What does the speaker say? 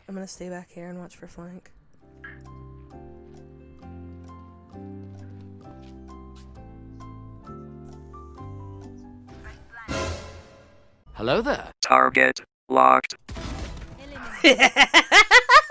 I'm gonna stay back here and watch for flank. Hello there. Target locked.